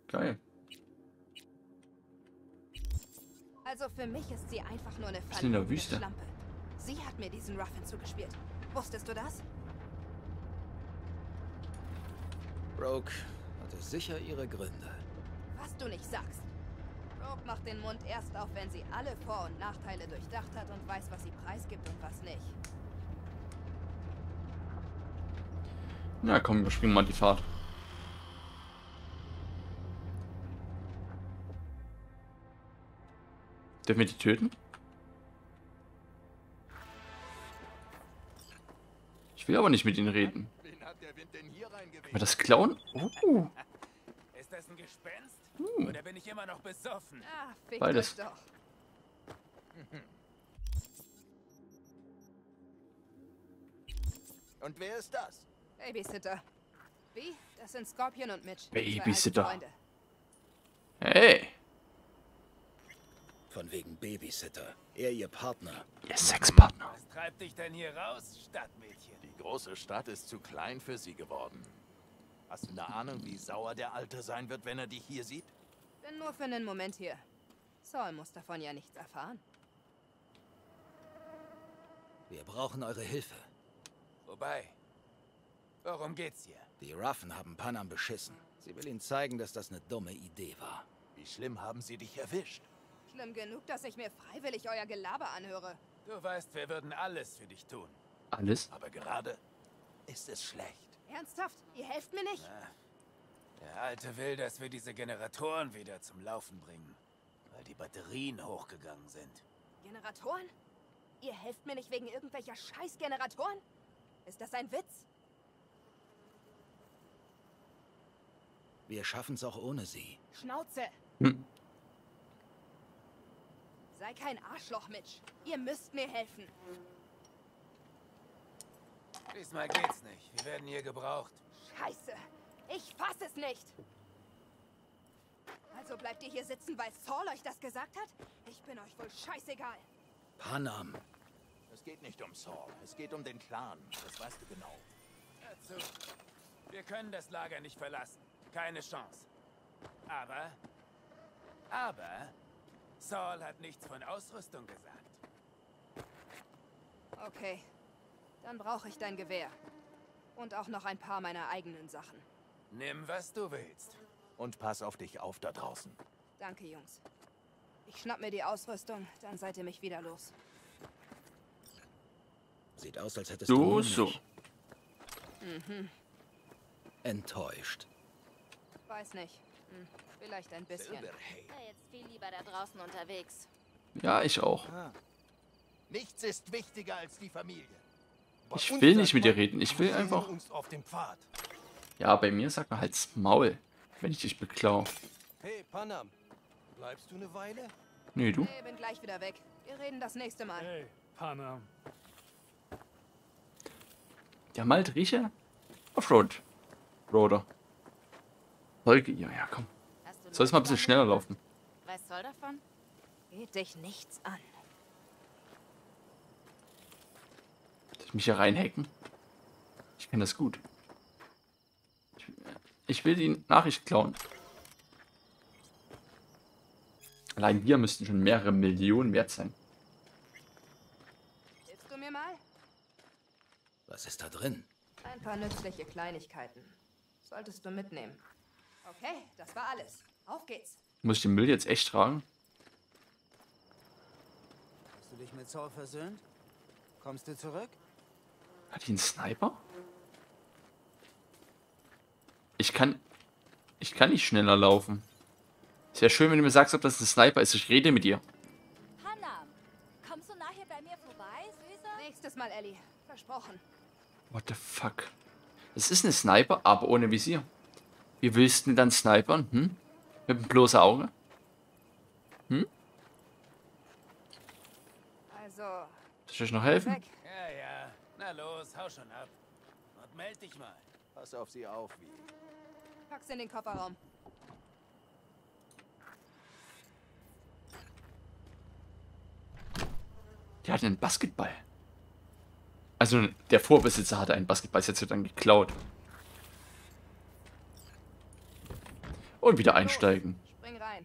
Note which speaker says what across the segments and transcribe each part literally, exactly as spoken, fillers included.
Speaker 1: Geil.
Speaker 2: Also für mich ist sie einfach nur eine
Speaker 1: ist in der
Speaker 2: verlogene
Speaker 1: Wüste.
Speaker 2: Schlampe. Sie hat mir diesen Ruffin zugespielt. Wusstest du das?
Speaker 3: Rogue hatte sicher ihre Gründe.
Speaker 2: Was du nicht sagst. Rogue macht den Mund erst auf, wenn sie alle Vor- und Nachteile durchdacht hat und weiß, was sie preisgibt und was nicht.
Speaker 1: Na komm, wir springen mal die Fahrt. Dürfen wir die töten? Ich will aber nicht mit ihnen reden.
Speaker 4: Wen hat der Wind denn hier reingeweht?
Speaker 1: Können wir das klauen? Uh,
Speaker 5: Ist das ein Gespenst?
Speaker 1: uh.
Speaker 5: Oder bin ich immer noch besoffen?
Speaker 2: Ah, fickt
Speaker 1: Beides.
Speaker 2: euch doch.
Speaker 4: Und wer ist das?
Speaker 2: Babysitter. Wie? Das sind Scorpion und Mitch.
Speaker 1: Babysitter.
Speaker 2: Zwei alte Freunde.
Speaker 1: Hey,
Speaker 3: Von wegen Babysitter. Er ihr Partner.
Speaker 1: ihr Sexpartner.
Speaker 5: Was treibt dich denn hier raus, Stadtmädchen?
Speaker 4: Die große Stadt ist zu klein für sie geworden. Hast du eine Ahnung, wie sauer der Alte sein wird, wenn er dich hier sieht?
Speaker 2: Bin nur für einen Moment hier. Saul muss davon ja nichts erfahren.
Speaker 3: Wir brauchen eure Hilfe.
Speaker 5: Wobei, worum geht's hier?
Speaker 3: Die Ruffen haben Panam beschissen. Sie will ihnen zeigen, dass das eine dumme Idee war.
Speaker 4: Wie schlimm haben sie dich erwischt?
Speaker 2: Schlimm genug, dass ich mir freiwillig euer Gelaber anhöre.
Speaker 5: Du weißt, wir würden alles für dich tun.
Speaker 1: Alles?
Speaker 4: Aber gerade ist es schlecht.
Speaker 2: Ernsthaft? Ihr helft mir nicht?
Speaker 5: Der Alte will, dass wir diese Generatoren wieder zum Laufen bringen, weil die Batterien hochgegangen sind.
Speaker 2: Generatoren? Ihr helft mir nicht wegen irgendwelcher Scheißgeneratoren? Ist das ein Witz?
Speaker 3: Wir schaffen's auch ohne sie.
Speaker 2: Schnauze!
Speaker 1: Hm.
Speaker 2: Sei kein Arschloch, Mitch. Ihr müsst mir helfen.
Speaker 5: Diesmal geht's nicht. Wir werden hier gebraucht.
Speaker 2: Scheiße! Ich fass es nicht! Also bleibt ihr hier sitzen, weil Saul euch das gesagt hat? Ich bin euch wohl scheißegal.
Speaker 3: Panam.
Speaker 4: Es geht nicht um Saul, es geht um den Clan. Das weißt du genau.
Speaker 5: Hör zu. Wir können das Lager nicht verlassen. Keine Chance. Aber... Aber... Saul hat nichts von Ausrüstung gesagt.
Speaker 2: Okay. Dann brauche ich dein Gewehr. Und auch noch ein paar meiner eigenen Sachen.
Speaker 5: Nimm, was du willst.
Speaker 4: Und pass auf dich auf da draußen.
Speaker 2: Danke, Jungs. Ich schnapp mir die Ausrüstung, dann seid ihr mich wieder los.
Speaker 3: Sieht aus, als hättest
Speaker 1: So,
Speaker 3: du Hunger.
Speaker 1: so.
Speaker 2: Mhm.
Speaker 3: Enttäuscht.
Speaker 2: Weiß nicht. Hm, vielleicht ein bisschen.
Speaker 4: Silverhate.
Speaker 6: Ja, jetzt viel lieber da draußen unterwegs.
Speaker 1: Ja, ich auch.
Speaker 4: Nichts ist wichtiger als die Familie. Bei
Speaker 1: Ich
Speaker 4: uns
Speaker 1: will
Speaker 4: sagt
Speaker 1: nicht mit dir
Speaker 4: man,
Speaker 1: reden. Ich will
Speaker 4: wir sehen
Speaker 1: einfach...
Speaker 4: uns auf dem Pfad.
Speaker 1: Ja, bei mir sagt man halt's Maul, wenn ich dich beklau.
Speaker 7: Hey, Panam. Bleibst du eine Weile?
Speaker 1: Nee, du?
Speaker 2: Hey, bin gleich wieder weg. Wir reden das nächste Mal.
Speaker 8: Hey, Panam.
Speaker 1: Der malt Riecher? Offroad. Roder. Folge ihr, ja komm.
Speaker 6: Hast du
Speaker 1: Soll es mal ein bisschen schneller laufen?
Speaker 6: Weiß Saul davon?
Speaker 2: Geht dich nichts an.
Speaker 1: Soll ich mich hier reinhacken? Ich kann das gut. Ich, ich will die Nachricht klauen. Allein wir müssten schon mehrere Millionen wert sein.
Speaker 2: Hilfst du mir mal?
Speaker 3: Was ist da drin?
Speaker 2: Ein paar nützliche Kleinigkeiten. Solltest du mitnehmen. Okay, das war alles. Auf geht's.
Speaker 1: Muss ich den Müll jetzt echt tragen?
Speaker 7: Hast du dich mit Saul versöhnt? Kommst du zurück?
Speaker 1: Hat die einen Sniper? Ich kann... Ich kann nicht schneller laufen. Ist ja schön, wenn du mir sagst, ob das ein Sniper ist. Ich rede mit dir.
Speaker 6: Panam, kommst du nachher bei mir vorbei, Süßer?
Speaker 2: Nächstes Mal, Ellie. Versprochen.
Speaker 1: What the fuck? Das ist eine Sniper, aber ohne Visier. Wie willst du denn dann snipern? Hm? Mit einem bloßen Auge? Hm?
Speaker 2: Also,
Speaker 1: Soll ich euch noch helfen?
Speaker 2: weg.
Speaker 5: Ja, ja. Na los, hau schon ab. Und meld dich mal.
Speaker 4: Pass auf sie auf, wie.
Speaker 2: Pack's in den Kofferraum.
Speaker 1: Der hat einen Basketball. Also der Vorbesitzer hatte einen Basketball, ist jetzt dann geklaut. Und wieder einsteigen.
Speaker 2: Spring rein.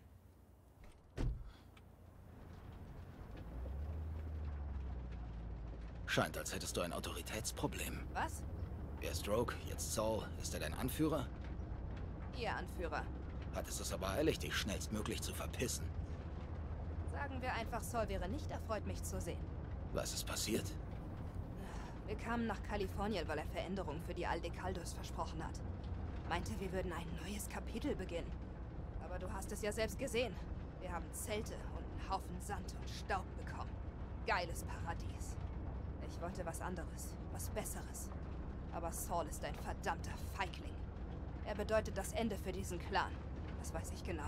Speaker 3: Scheint, als hättest du ein Autoritätsproblem.
Speaker 2: Was?
Speaker 3: Erst Rogue, jetzt Saul. Ist er dein Anführer?
Speaker 2: Ihr Anführer.
Speaker 3: Hattest es aber eilig, dich schnellstmöglich zu verpissen.
Speaker 2: Sagen wir einfach, Saul wäre nicht erfreut, mich zu sehen.
Speaker 3: Was ist passiert?
Speaker 2: Wir kamen nach Kalifornien, weil er Veränderungen für die Aldecaldos versprochen hat. Meinte, wir würden ein neues Kapitel beginnen. Aber du hast es ja selbst gesehen. Wir haben Zelte und einen Haufen Sand und Staub bekommen. Geiles Paradies. Ich wollte was anderes, was Besseres. Aber Saul ist ein verdammter Feigling. Er bedeutet das Ende für diesen Clan. Das weiß ich genau.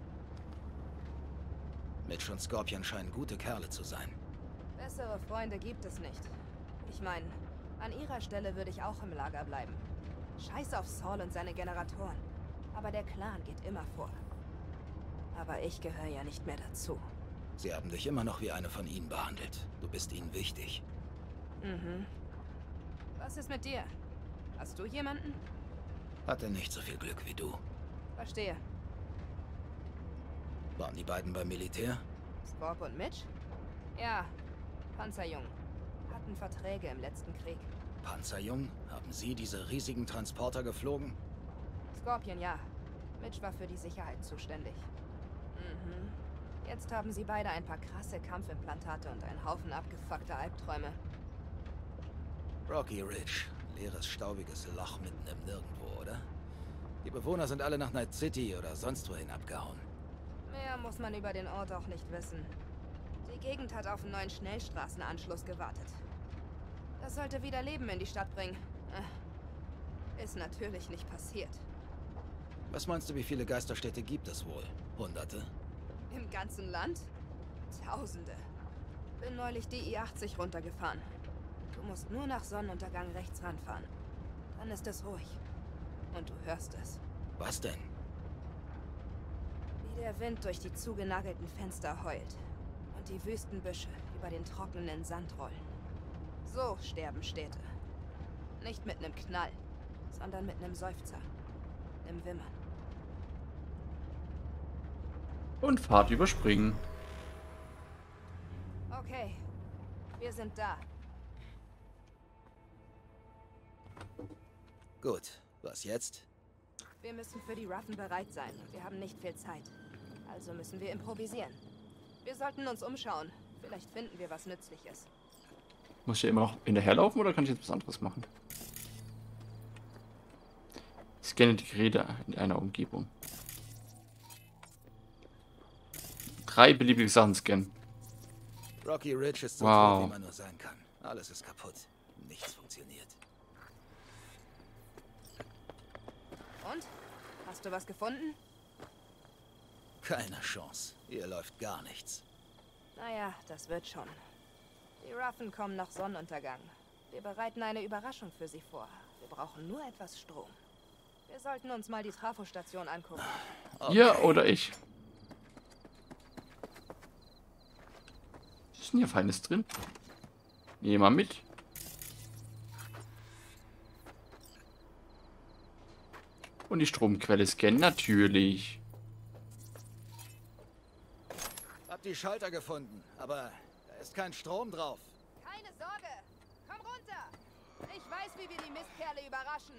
Speaker 3: Mitch und Scorpion scheinen gute Kerle zu sein.
Speaker 2: Bessere Freunde gibt es nicht. Ich meine, an ihrer Stelle würde ich auch im Lager bleiben. Scheiß auf Saul und seine Generatoren. Aber der Clan geht immer vor. Aber ich gehöre ja nicht mehr dazu.
Speaker 3: Sie haben dich immer noch wie eine von ihnen behandelt. Du bist ihnen wichtig.
Speaker 2: Mhm. Was ist mit dir? Hast du jemanden?
Speaker 3: Hatte nicht so viel Glück wie du.
Speaker 2: Verstehe.
Speaker 3: Waren die beiden beim Militär?
Speaker 2: Scorp und Mitch? Ja, Panzerjung. Hatten Verträge im letzten Krieg.
Speaker 3: Panzerjung? Haben sie diese riesigen Transporter geflogen?
Speaker 2: Scorpion, ja. Mitch war für die Sicherheit zuständig. Mhm. Jetzt haben sie beide ein paar krasse Kampfimplantate und einen Haufen abgefuckter Albträume.
Speaker 3: Rocky Ridge. Leeres, staubiges Loch mitten im Nirgendwo, oder? Die Bewohner sind alle nach Night City oder sonst wohin abgehauen.
Speaker 2: Mehr muss man über den Ort auch nicht wissen. Die Gegend hat auf einen neuen Schnellstraßenanschluss gewartet. Das sollte wieder Leben in die Stadt bringen. Äh, Ist natürlich nicht passiert.
Speaker 3: Was meinst du, wie viele Geisterstädte gibt es wohl? Hunderte?
Speaker 2: Im ganzen Land? Tausende. Bin neulich die I achtzig runtergefahren. Du musst nur nach Sonnenuntergang rechts ranfahren. Dann ist es ruhig. Und du hörst es.
Speaker 3: Was denn?
Speaker 2: Wie der Wind durch die zugenagelten Fenster heult. Und die Wüstenbüsche über den trockenen Sand rollen. So sterben Städte. Nicht mit einem Knall, sondern mit einem Seufzer. Einem Wimmern.
Speaker 1: Und Fahrt überspringen.
Speaker 2: Okay, wir sind da.
Speaker 3: Gut, was jetzt?
Speaker 2: Wir müssen für die Ruffen bereit sein. Wir haben nicht viel Zeit. Also müssen wir improvisieren. Wir sollten uns umschauen. Vielleicht finden wir was Nützliches.
Speaker 1: Muss ich ja immer noch hinterherlaufen oder kann ich jetzt was anderes machen? Scanne die Geräte in einer Umgebung. Drei beliebige Sachen scannen.
Speaker 3: Rocky Ridge ist so
Speaker 1: Wow.
Speaker 3: tot, wie man nur sein kann. Alles ist kaputt. Nichts funktioniert.
Speaker 2: Und? Hast du was gefunden?
Speaker 3: Keine Chance. Hier läuft gar nichts.
Speaker 2: Naja, das wird schon. Die Ruffen kommen nach Sonnenuntergang. Wir bereiten eine Überraschung für sie vor. Wir brauchen nur etwas Strom. Wir sollten uns mal die Trafostation angucken.
Speaker 3: Okay.
Speaker 1: Ihr oder ich? Was ist denn hier Feines drin? Nehmen wir mit. Und die Stromquelle scannen natürlich.
Speaker 3: Hab die Schalter gefunden, aber da ist kein Strom drauf.
Speaker 2: Keine Sorge! Komm runter! Ich weiß, wie wir die Mistkerle überraschen.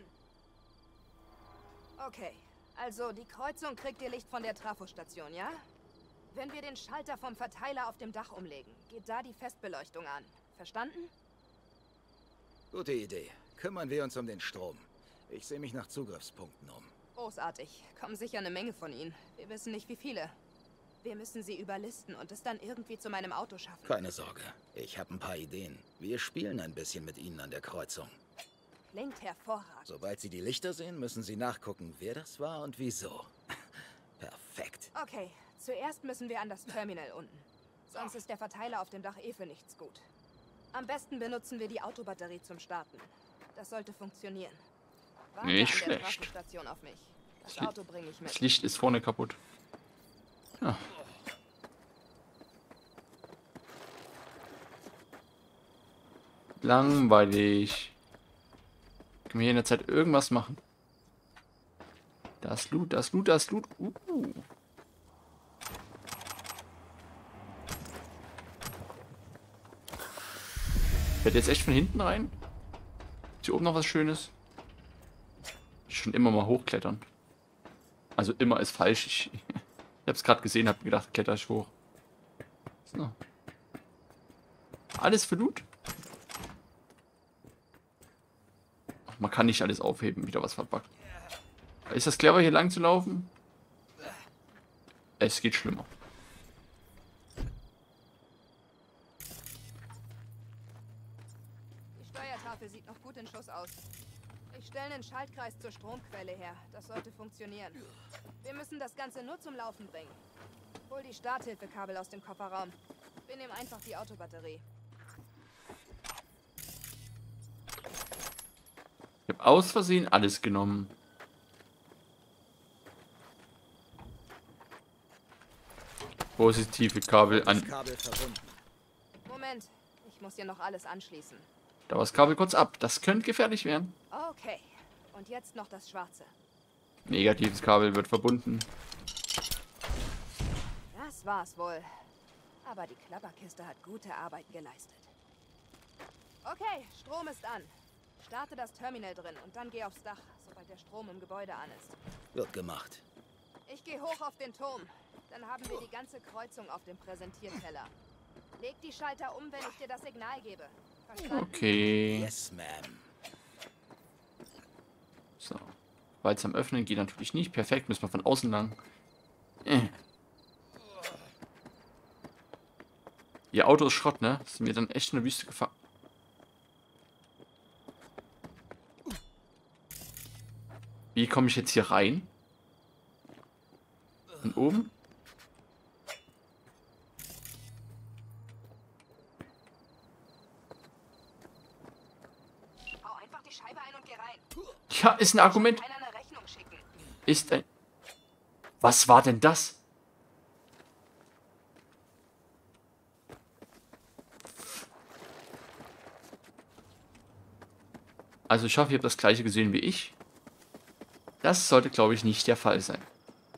Speaker 2: Okay, also die Kreuzung kriegt ihr Licht von der Trafostation, ja? Wenn wir den Schalter vom Verteiler auf dem Dach umlegen, geht da die Festbeleuchtung an. Verstanden?
Speaker 3: Gute Idee. Kümmern wir uns um den Strom. Ich sehe mich nach Zugriffspunkten um.
Speaker 2: Großartig. Kommen sicher eine Menge von ihnen. Wir wissen nicht, wie viele. Wir müssen sie überlisten und es dann irgendwie zu meinem Auto schaffen.
Speaker 3: Keine Sorge. Ich habe ein paar Ideen. Wir spielen ein bisschen mit ihnen an der Kreuzung.
Speaker 2: Klingt hervorragend.
Speaker 3: Sobald Sie die Lichter sehen, müssen Sie nachgucken, wer das war und wieso. Perfekt.
Speaker 2: Okay, zuerst müssen wir an das Terminal unten. Sonst ist der Verteiler auf dem Dach eh für nichts gut. Am besten benutzen wir die Autobatterie zum Starten. Das sollte funktionieren. Warte
Speaker 1: Nicht
Speaker 2: an der
Speaker 1: schlecht.
Speaker 2: Trafostation auf mich. Das
Speaker 1: Das
Speaker 2: Auto bringe ich mit.
Speaker 1: Das Licht ist vorne kaputt. Ja. Langweilig. Können wir hier in der Zeit irgendwas machen? Das Loot, das Loot, das Loot. Uh. Ich werde jetzt echt von hinten rein. Ist hier oben noch was Schönes? Schon immer mal hochklettern. Also immer ist falsch. Ich, ich habe es gerade gesehen, habe gedacht, kletter ich hoch. So. Alles für Loot. Ach, man kann nicht alles aufheben, wieder was verpackt. Ist das clever, hier lang zu laufen? Es geht schlimmer.
Speaker 2: Die Steuertafel sieht noch gut in Schuss aus. Ich stelle einen Schaltkreis zur Stromquelle her. Das sollte funktionieren. Wir müssen das Ganze nur zum Laufen bringen. Hol die Starthilfekabel aus dem Kofferraum. Wir nehmen einfach die Autobatterie.
Speaker 1: Ich habe aus Versehen alles genommen. Positive Kabel an.
Speaker 3: Kabel verbunden.
Speaker 2: Moment, ich muss hier noch alles anschließen.
Speaker 1: Da war das Kabel kurz ab. Das könnte gefährlich werden.
Speaker 2: Okay, und jetzt noch das Schwarze.
Speaker 1: Negatives Kabel wird verbunden.
Speaker 2: Das war's wohl. Aber die Klapperkiste hat gute Arbeit geleistet. Okay, Strom ist an. Starte das Terminal drin und dann geh aufs Dach, sobald der Strom im Gebäude an ist.
Speaker 3: Wird gemacht.
Speaker 2: Ich gehe hoch auf den Turm. Dann haben wir die ganze Kreuzung auf dem Präsentierteller. Leg die Schalter um, wenn ich dir das Signal gebe. Verstanden?
Speaker 1: Okay.
Speaker 3: Yes, ma'am.
Speaker 1: So. Weil es am Öffnen geht natürlich nicht. Perfekt, müssen wir von außen lang. Äh. Ihr Auto ist Schrott, ne? Das ist mir dann echt in der Wüste gefahren. Wie komme ich jetzt hier rein? Von oben?
Speaker 2: Hau einfach die Scheibe ein und geh rein.
Speaker 1: Ja, ist ein Argument.
Speaker 2: Keiner eine Rechnung schicken.
Speaker 1: Ist ein... Was war denn das? Also ich hoffe, ihr habt das gleiche gesehen wie ich. Das sollte, glaube ich, nicht der Fall sein.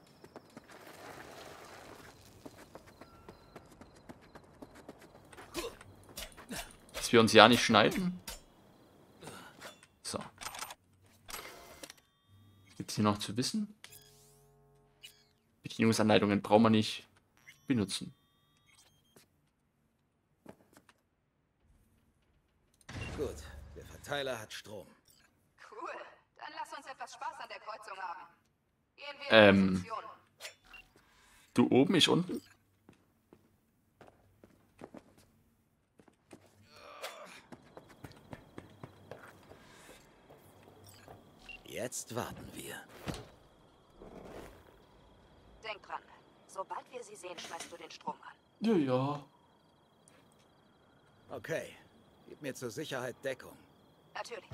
Speaker 1: Dass wir uns ja nicht schneiden. So. Gibt es hier noch zu wissen? Bedienungsanleitungen brauchen wir nicht benutzen.
Speaker 3: Gut, der Verteiler hat Strom.
Speaker 2: Cool. Dann lass uns etwas Spaß an der Kreuzung haben. Gehen wir
Speaker 1: Ähm.
Speaker 2: in Position.
Speaker 1: Du oben, ich unten?
Speaker 3: Jetzt warten wir.
Speaker 2: Denk dran. Sobald wir sie sehen, schmeißt du den Strom an.
Speaker 1: Ja, ja.
Speaker 3: Okay, gib mir zur Sicherheit Deckung.
Speaker 2: Natürlich.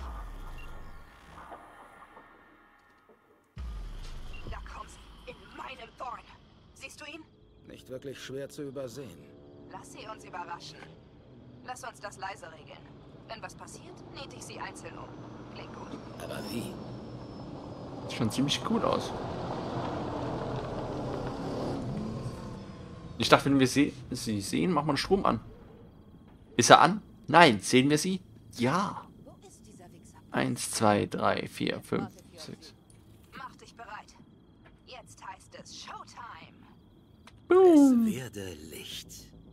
Speaker 2: Da kommt sie. In meinem Thorn. Siehst du ihn?
Speaker 3: Nicht wirklich schwer zu übersehen.
Speaker 2: Lass sie uns überraschen. Lass uns das leise regeln. Wenn was passiert, näht ich sie einzeln um. Klingt gut.
Speaker 3: Aber wie?
Speaker 1: Sieht schon ziemlich gut aus. Ich dachte, wenn wir sie, sie sehen, machen wir einen Strom an. Ist er an? Nein. Sehen wir sie? Ja.
Speaker 2: Wo ist dieser Wichser?
Speaker 1: Eins, zwei, drei, vier, fünf, sechs.
Speaker 2: Mach dich bereit. Jetzt heißt es Showtime.
Speaker 3: Es werde Licht.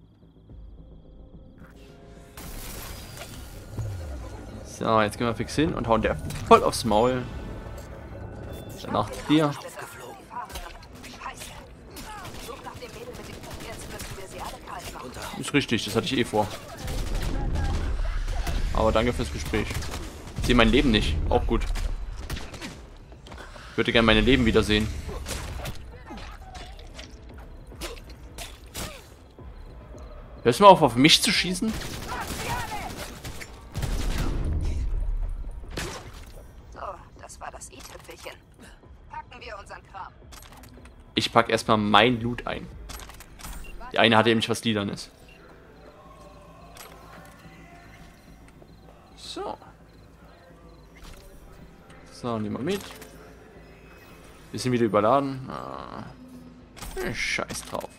Speaker 1: So, jetzt gehen wir fix hin und hauen der voll aufs Maul. Danach dir.
Speaker 3: Aufgeflogen.
Speaker 2: Scheiße. Such nach dem Mädel mit dem... Jetzt müssen wir sie alle kalt machen.
Speaker 1: Ist richtig, das hatte ich eh vor. Aber danke fürs Gespräch. Ich sehe mein Leben nicht. Auch gut. Ich würde gerne meine Leben wiedersehen. Hörst du mal auf, auf mich zu schießen?
Speaker 2: So, das war das i-Tüpfelchen. Packen wir unseren Kram.
Speaker 1: Ich pack erstmal mein Loot ein. Die eine hatte nämlich was Liedernes. So. So, nehmen wir mit. Wir sind wieder überladen. Ah. Scheiß drauf.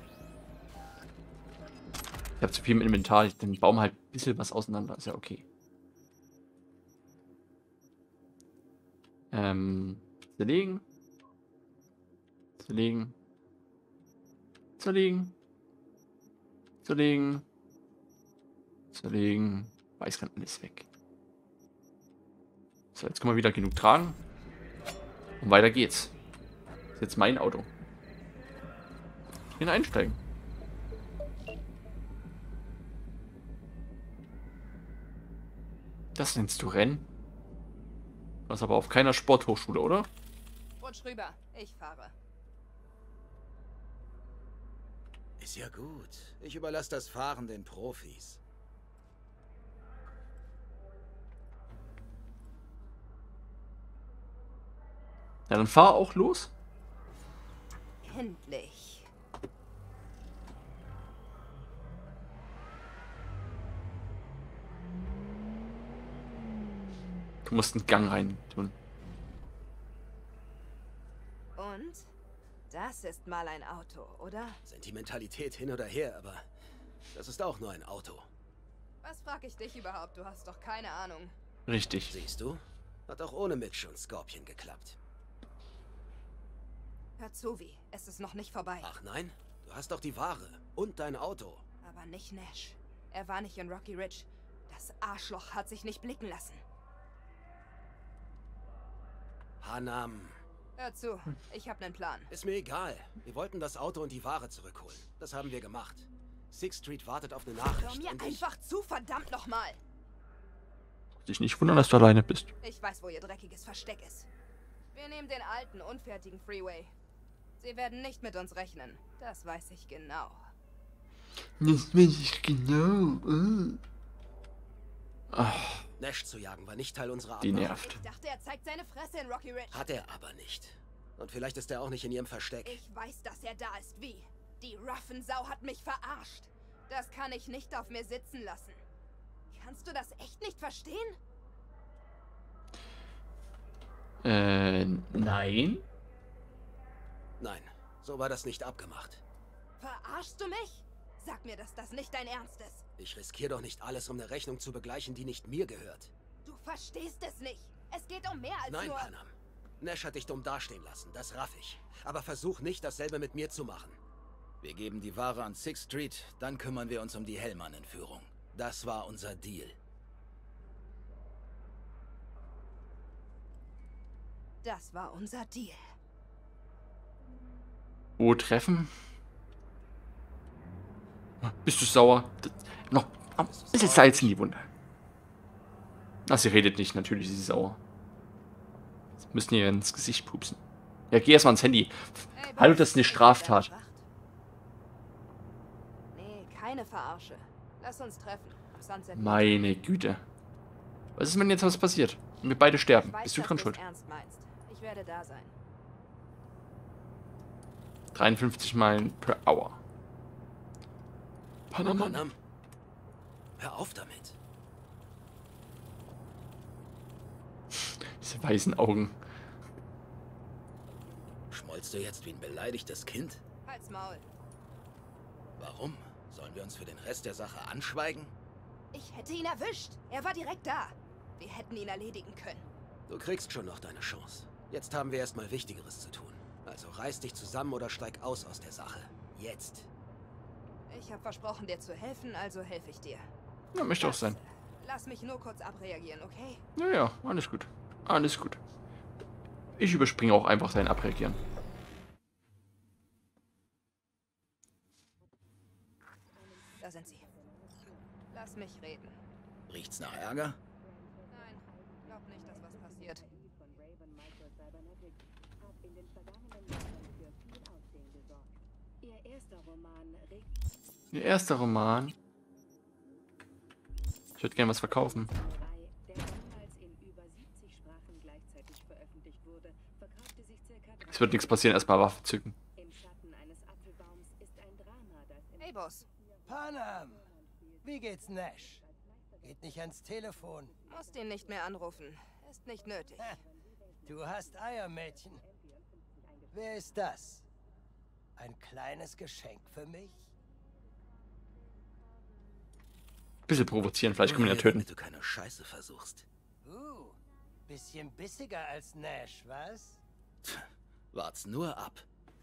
Speaker 1: Ich habe zu viel im Inventar. Ich den Baum halt ein bisschen was auseinander. Ist ja okay. Ähm. Zerlegen. Zerlegen. Zerlegen. Zerlegen. Zerlegen. Weißkanten ist weg. So, jetzt können wir wieder genug tragen. Und weiter geht's. Das ist jetzt mein Auto. Ich will einsteigen. Das nennst du Rennen? Das aber auf keiner Sporthochschule, oder?
Speaker 2: Rutsch rüber, ich fahre.
Speaker 3: Ist ja gut. Ich überlasse das Fahren den Profis.
Speaker 1: Ja, dann fahr auch los.
Speaker 2: Endlich.
Speaker 1: Du musst einen Gang rein tun.
Speaker 2: Und? Das ist mal ein Auto, oder?
Speaker 3: Sentimentalität hin oder her, aber das ist auch nur ein Auto.
Speaker 2: Was frag ich dich überhaupt? Du hast doch keine Ahnung.
Speaker 1: Richtig.
Speaker 3: Siehst du? Hat auch ohne Mitch und Scorpion geklappt.
Speaker 2: Hör zu, wie. Es ist noch nicht vorbei.
Speaker 3: Ach nein? Du hast doch die Ware und dein Auto.
Speaker 2: Aber nicht Nash. Er war nicht in Rocky Ridge. Das Arschloch hat sich nicht blicken lassen.
Speaker 3: Hanam.
Speaker 2: Hör zu, ich hab nen Plan.
Speaker 3: Ist mir egal. Wir wollten das Auto und die Ware zurückholen. Das haben wir gemacht. Sixth Street wartet auf eine
Speaker 2: Hör
Speaker 3: Nachricht.
Speaker 2: mir
Speaker 3: und ich...
Speaker 2: einfach zu, verdammt nochmal.
Speaker 1: Dich nicht wundern, dass du alleine bist.
Speaker 2: Ich weiß, wo ihr dreckiges Versteck ist. Wir nehmen den alten, unfertigen Freeway. Sie werden nicht mit uns rechnen. Das weiß ich genau.
Speaker 1: Das weiß ich genau. Uh. Ach,
Speaker 3: Nash zu jagen war nicht Teil unserer
Speaker 1: die
Speaker 3: Abmachung.
Speaker 1: nervt.
Speaker 2: Ich dachte, er zeigt seine Fresse in Rocky Ridge.
Speaker 3: Hat er aber nicht. Und vielleicht ist er auch nicht in ihrem Versteck.
Speaker 2: Ich weiß, dass er da ist. Wie? Die Ruffensau hat mich verarscht. Das kann ich nicht auf mir sitzen lassen. Kannst du das echt nicht verstehen?
Speaker 1: Äh, nein.
Speaker 3: Nein, so war das nicht abgemacht.
Speaker 2: Verarschst du mich? Sag mir, dass das nicht dein Ernst ist.
Speaker 3: Ich riskiere doch nicht alles, um eine Rechnung zu begleichen, die nicht mir gehört.
Speaker 2: Du verstehst es nicht. Es geht um mehr als
Speaker 3: Nein,
Speaker 2: nur...
Speaker 3: Panam. Nash hat dich dumm dastehen lassen, das raff ich. Aber versuch nicht, dasselbe mit mir zu machen. Wir geben die Ware an Sixth Street, dann kümmern wir uns um die Hellmann-Entführung. Das war unser Deal.
Speaker 2: Das war unser Deal.
Speaker 1: Wo treffen? Bist du sauer? Das, noch ein bisschen Salz in die Wunde. Ach, sie redet nicht. Natürlich ist sie sauer. Sie müssen ihr ins Gesicht pupsen. Ja, geh erstmal ans Handy.
Speaker 2: Hey,
Speaker 1: Hallo,
Speaker 2: Boss,
Speaker 1: das ist eine
Speaker 2: bist du
Speaker 1: Straftat.
Speaker 2: überwacht? Nee, keine Verarsche. Lass uns treffen. Am Sunset.
Speaker 1: Meine Güte. Was ist, wenn jetzt was passiert? Und wir beide sterben.
Speaker 2: Ich weiß,
Speaker 1: Bist du
Speaker 2: dass
Speaker 1: dran
Speaker 2: du's
Speaker 1: schuld?
Speaker 2: ernst meinst. Ich werde da sein.
Speaker 1: dreiundfünfzig Meilen per Hour. Panama.
Speaker 3: Panam, hör auf damit.
Speaker 1: Diese weißen Augen.
Speaker 3: Schmollst du jetzt wie ein beleidigtes Kind?
Speaker 2: Halt's Maul.
Speaker 3: Warum? Sollen wir uns für den Rest der Sache anschweigen?
Speaker 2: Ich hätte ihn erwischt. Er war direkt da. Wir hätten ihn erledigen können.
Speaker 3: Du kriegst schon noch deine Chance. Jetzt haben wir erstmal Wichtigeres zu tun. Also reiß dich zusammen oder steig aus aus der Sache. Jetzt.
Speaker 2: Ich habe versprochen, dir zu helfen, also helfe ich dir.
Speaker 1: Ja, möchte auch
Speaker 2: Lass-
Speaker 1: sein.
Speaker 2: Lass mich nur kurz abreagieren, okay?
Speaker 1: Ja, ja, alles gut. Alles gut. Ich überspringe auch einfach sein Abreagieren.
Speaker 2: Da sind sie. Lass mich reden.
Speaker 3: Riecht's nach Ärger?
Speaker 2: Nein, glaub nicht, dass was passiert.
Speaker 8: Ihr erster Roman regt
Speaker 1: Der erste Roman. Ich würde gerne was verkaufen.
Speaker 8: Reihe, der damals in über siebzig Sprachen gleichzeitig veröffentlicht wurde, verkaufte sich circa
Speaker 1: Es wird nichts passieren, erstmal Waffe zücken.
Speaker 8: Im Schatten eines Apfelbaums ist ein Drama, das im
Speaker 2: Hey, Boss.
Speaker 9: Panam, wie geht's Nash? Geht nicht ans Telefon.
Speaker 2: Musst ihn nicht mehr anrufen. Ist nicht nötig.
Speaker 9: Ha, du hast Eier, Mädchen. Wer ist das? Ein kleines Geschenk für mich?
Speaker 1: Bisschen provozieren, vielleicht können wir ihn ja töten.
Speaker 3: Damit du keine Scheiße versuchst.
Speaker 9: Uh, bisschen bissiger als Nash, was?
Speaker 3: Wart's nur ab.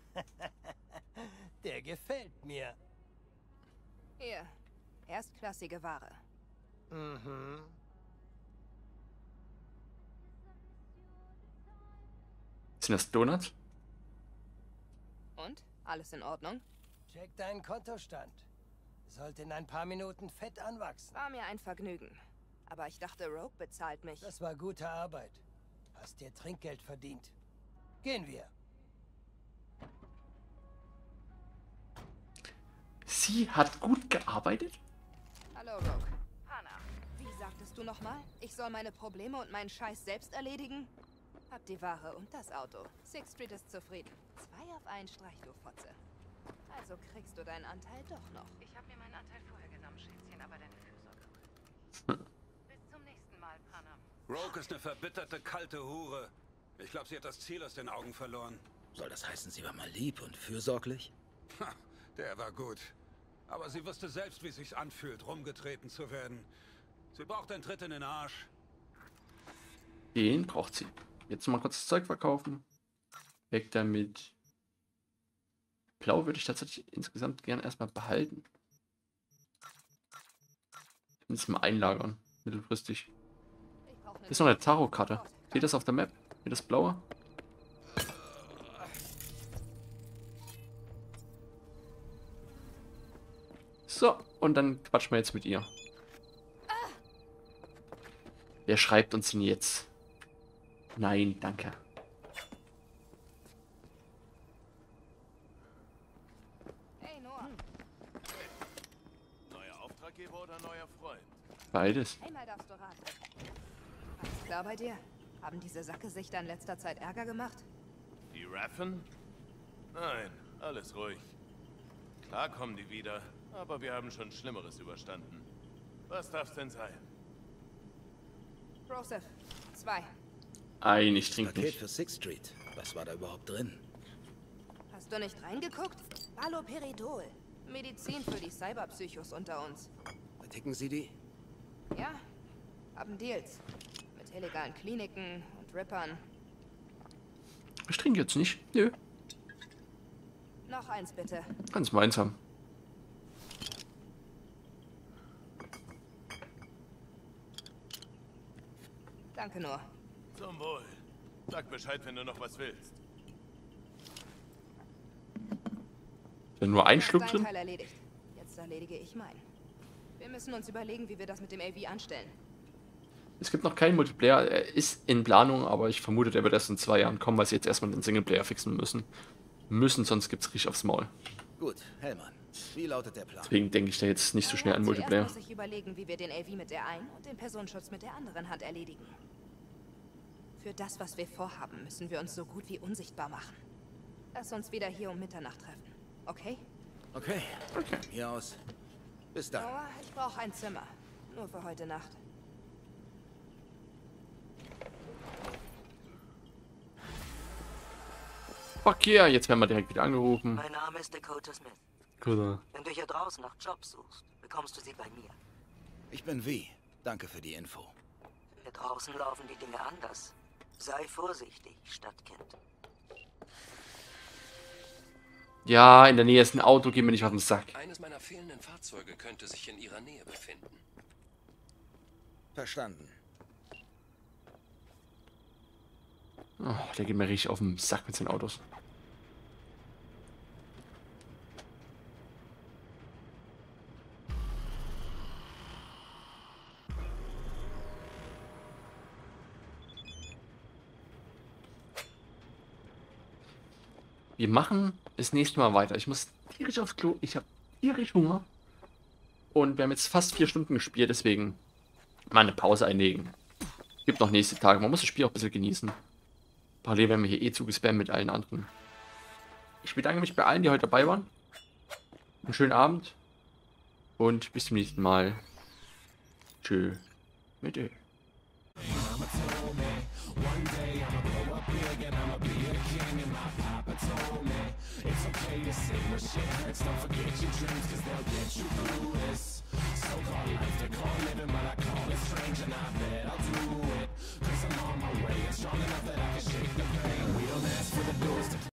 Speaker 9: Der gefällt mir.
Speaker 2: Hier, erstklassige Ware.
Speaker 9: Mhm.
Speaker 1: Sind das Donuts?
Speaker 2: Und? Alles in Ordnung?
Speaker 9: Check deinen Kontostand. Sollte in ein paar Minuten fett anwachsen.
Speaker 2: War mir ein Vergnügen. Aber ich dachte, Rogue bezahlt mich.
Speaker 9: Das war gute Arbeit. Hast dir Trinkgeld verdient. Gehen wir.
Speaker 1: Sie hat gut gearbeitet?
Speaker 2: Hallo, Rogue. Hannah. Wie sagtest du nochmal? Ich soll meine Probleme und meinen Scheiß selbst erledigen? Hab die Ware und das Auto. Sixth Street ist zufrieden. Zwei auf einen Streich, du Fotze. Also kriegst du deinen Anteil doch noch.
Speaker 10: Ich habe mir meinen Anteil vorher genommen, Schätzchen, aber deine Fürsorge. Bis zum nächsten Mal, Panam.
Speaker 11: Rogue ist eine verbitterte, kalte Hure. Ich glaube, sie hat das Ziel aus den Augen verloren.
Speaker 3: Soll das heißen, sie war mal lieb und fürsorglich?
Speaker 11: Ha, der war gut. Aber sie wusste selbst, wie es sich anfühlt, rumgetreten zu werden. Sie braucht einen Tritt in den Arsch.
Speaker 1: Den braucht sie. Jetzt mal kurz das Zeug verkaufen. Weg damit. Blau würde ich tatsächlich insgesamt gerne erstmal behalten. Zumindest mal einlagern. Mittelfristig. Hier ist noch eine Tarotkarte. Seht das auf der Map? Hier das blaue? So, und dann quatschen wir jetzt mit ihr. Wer schreibt uns denn jetzt? Nein, danke.
Speaker 2: Hey, Noah.
Speaker 4: Neuer Auftraggeber oder neuer Freund?
Speaker 1: Beides.
Speaker 2: Einmal darfst du raten. Alles klar bei dir? Haben diese Sackgesichter in letzter Zeit Ärger gemacht?
Speaker 4: Die Raffen? Nein, alles ruhig. Klar kommen die wieder, aber wir haben schon Schlimmeres überstanden. Was darf's denn sein?
Speaker 2: Joseph, zwei.
Speaker 1: Ein, ich trinke
Speaker 3: Paket
Speaker 1: nicht.
Speaker 3: für Sixth Street. Was war da überhaupt drin?
Speaker 2: Hast du nicht reingeguckt? Baloperidol. Medizin für die Cyberpsychos unter uns.
Speaker 3: Verticken Sie die?
Speaker 2: Ja, haben Deals. Mit illegalen Kliniken und Rippern.
Speaker 1: Ich trinke jetzt nicht. Nö.
Speaker 2: Noch eins bitte.
Speaker 1: Ganz meins haben.
Speaker 2: Danke nur.
Speaker 4: Zum Wohl. Sag Bescheid, wenn du noch was willst.
Speaker 1: Wenn nur ein
Speaker 2: Du hast
Speaker 1: Schluck
Speaker 2: deinen
Speaker 1: drin.
Speaker 2: Teil erledigt. Jetzt erledige ich meinen. Wir müssen uns überlegen, wie wir das mit dem A V anstellen.
Speaker 1: Es gibt noch keinen Multiplayer. Er ist in Planung, aber ich vermute, der wird erst in zwei Jahren kommen, weil sie jetzt erstmal den Singleplayer fixen müssen. Müssen, sonst gibt's richtig aufs Maul.
Speaker 3: Gut, Hellmann. Wie lautet der Plan?
Speaker 1: Deswegen denke ich da jetzt nicht so schnell an Multiplayer.
Speaker 2: Zuerst muss ich überlegen, wie wir den A V mit der einen und den Personenschutz mit der anderen Hand erledigen. Für das, was wir vorhaben, müssen wir uns so gut wie unsichtbar machen. Lass uns wieder hier um Mitternacht treffen. Okay?
Speaker 3: Okay.
Speaker 1: Okay.
Speaker 3: Hier aus. Bis dann.
Speaker 2: Noah, ich brauche ein Zimmer. Nur für heute Nacht.
Speaker 1: Fuck yeah, jetzt werden wir direkt wieder angerufen.
Speaker 12: Mein Name ist Dakota Smith.
Speaker 1: Gut.
Speaker 12: Wenn du hier draußen nach Jobs suchst, bekommst du sie bei mir.
Speaker 3: Ich bin Vi. Danke für die Info.
Speaker 12: Hier draußen laufen die Dinge anders. Sei vorsichtig, Stadtkind.
Speaker 1: Ja, in der Nähe ist ein Auto, geh mir nicht auf den Sack.
Speaker 13: Eines meiner fehlenden Fahrzeuge könnte sich in ihrer Nähe befinden.
Speaker 3: Verstanden.
Speaker 1: Oh, der geht mir richtig auf den Sack mit seinen Autos. Wir machen das nächste Mal weiter. Ich muss tierisch aufs Klo. Ich habe tierisch Hunger. Und wir haben jetzt fast vier Stunden gespielt, deswegen mal eine Pause einlegen. Gibt noch nächste Tage. Man muss das Spiel auch ein bisschen genießen. Parallel werden wir hier eh zugespammt mit allen anderen. Ich bedanke mich bei allen, die heute dabei waren. Einen schönen Abend. Und bis zum nächsten Mal. Tschö. Mit Ö.
Speaker 14: Mama told me one day I'ma blow up big and I'ma be a king and my papa told your shit hurts, don't forget your dreams, cause they'll get you.